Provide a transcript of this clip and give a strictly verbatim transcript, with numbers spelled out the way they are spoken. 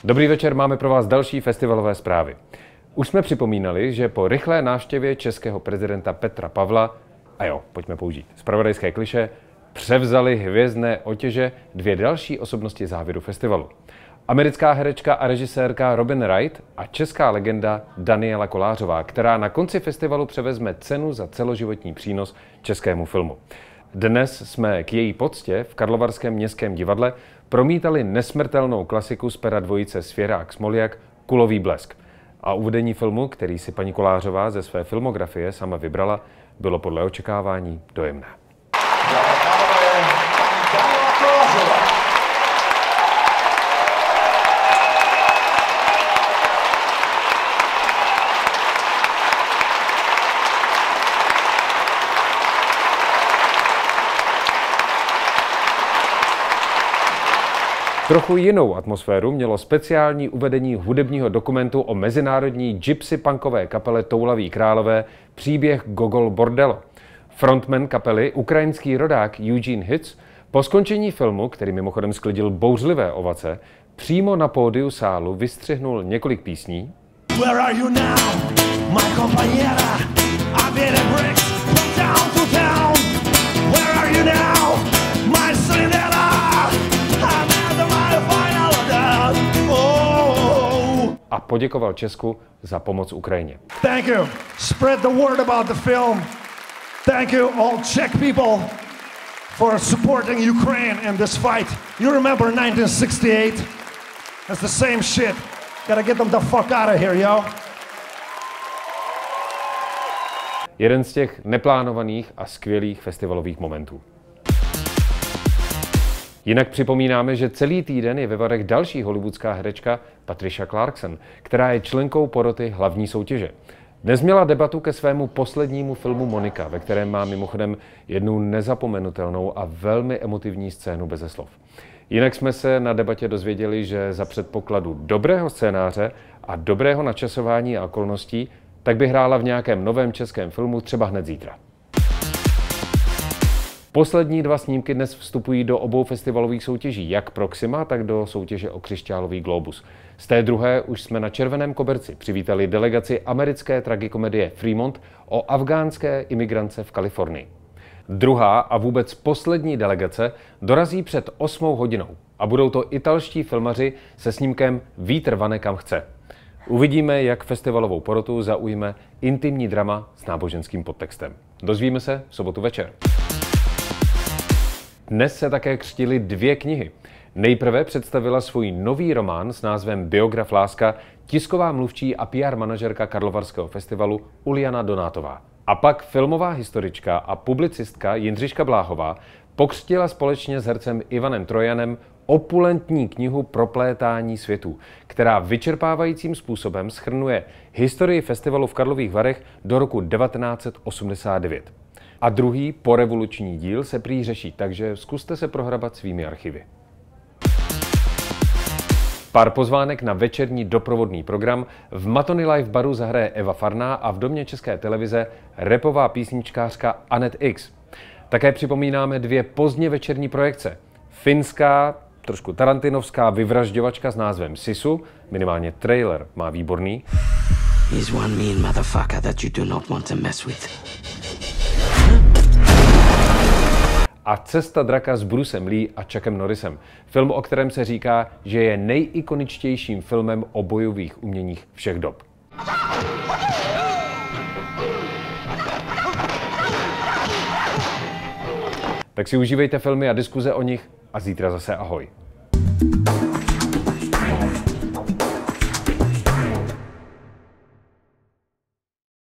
Dobrý večer, máme pro vás další festivalové zprávy. Už jsme připomínali, že po rychlé návštěvě českého prezidenta Petra Pavla, a jo, pojďme použít zpravodajské klišé, převzali hvězdné otěže dvě další osobnosti závěru festivalu. Americká herečka a režisérka Robin Wright a česká legenda Daniela Kolářová, která na konci festivalu převezme cenu za celoživotní přínos českému filmu. Dnes jsme k její poctě v Karlovarském městském divadle promítali nesmrtelnou klasiku z pera dvojice Svěrák-Smoljak Kulový blesk. A uvedení filmu, který si paní Kolářová ze své filmografie sama vybrala, bylo podle očekávání dojemné. Trochu jinou atmosféru mělo speciální uvedení hudebního dokumentu o mezinárodní gypsy punkové kapele Toulaví králové Příběh Gogol Bordello. Frontman kapely, ukrajinský rodák Eugene Hitz, po skončení filmu, který mimochodem sklidil bouřlivé ovace, přímo na pódiu sálu vystřihnul několik písní. Where are you now, my compañera? I beat the bricks from town to town. Where are you now, my Cinderella? A poděkoval Česku za pomoc Ukrajině. Thank you. Spread the word about the film. Thank you all Czech people for supporting Ukraine in this fight. You remember nineteen sixty-eight? That's the same shit. Gotta get them the fuck out of here, yo. Jeden z těch neplánovaných a skvělých festivalových momentů. Jinak připomínáme, že celý týden je ve varech další hollywoodská herečka Patricia Clarkson, která je členkou poroty hlavní soutěže. Dnes měla debatu ke svému poslednímu filmu Monika, ve kterém má mimochodem jednu nezapomenutelnou a velmi emotivní scénu beze slov. Jinak jsme se na debatě dozvěděli, že za předpokladu dobrého scénáře a dobrého načasování a okolností, tak by hrála v nějakém novém českém filmu třeba hned zítra. Poslední dva snímky dnes vstupují do obou festivalových soutěží, jak Proxima, tak do soutěže o Křišťálový glóbus. Z té druhé už jsme na Červeném koberci přivítali delegaci americké tragikomedie Fremont o afgánské imigrance v Kalifornii. Druhá a vůbec poslední delegace dorazí před osmou hodinou a budou to italští filmaři se snímkem Vítr vane kam chce. Uvidíme, jak festivalovou porotu zaujme intimní drama s náboženským podtextem. Dozvíme se v sobotu večer. Dnes se také křtily dvě knihy. Nejprve představila svůj nový román s názvem Biograf láska tisková mluvčí a P R manažerka Karlovarského festivalu Uliana Donátová. A pak filmová historička a publicistka Jindřiška Bláhová pokřtila společně s hercem Ivanem Trojanem opulentní knihu Proplétání světů, která vyčerpávajícím způsobem shrnuje historii festivalu v Karlových Varech do roku devatenáct set osmdesát devět. A druhý porevoluční díl se prý řeší, takže zkuste se prohrabat svými archivy. Pár pozvánek na večerní doprovodný program. V Matony Live baru zahraje Eva Farná a v Domě České televize rapová písničkářka Anet X. Také připomínáme dvě pozdně večerní projekce. Finská, trošku tarantinovská vyvražďovačka s názvem Sisu, minimálně trailer má výborný. He's one mean motherfucker that you do not want to mess with. A Cesta draka s Brucem Lee a Chuckem Norrisem. Film, o kterém se říká, že je nejikoničtějším filmem o bojových uměních všech dob. Tak si užívejte filmy a diskuze o nich a zítra zase ahoj.